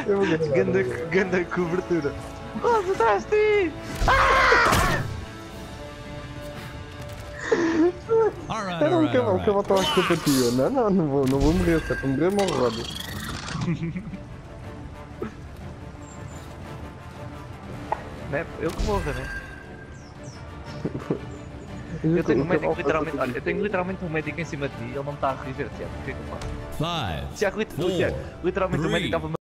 Eu vou ganhar. Ganda cobertura. Rosa, atrás de ti! Era um cavalo, o cavalo estava a correr para ti. Eu, não vou morrer, se é para morrer, morre roda. Não é eu que morro, né? Eu tenho um médico literalmente, olha, eu tenho literalmente um médico em cima de mim e ele não me está a reviver, Tiago, o que é que eu faço? Tiago, literalmente o médico estava